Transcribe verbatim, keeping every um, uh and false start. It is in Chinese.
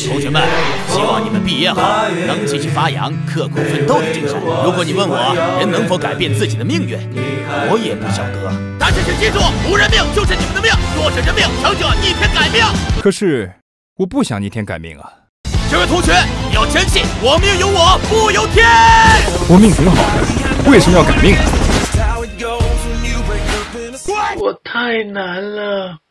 同学们，希望你们毕业后能继续发扬刻苦奋斗的精神。如果你问我人能否改变自己的命运，我也不晓得。但是请记住，无人命就是你们的命，若是人命，强者逆天改命。 可是我不想逆天改命啊！ 这位同学，你要坚信，我命由我不由天。 我命挺好的，为什么要改命啊？ 我太难了。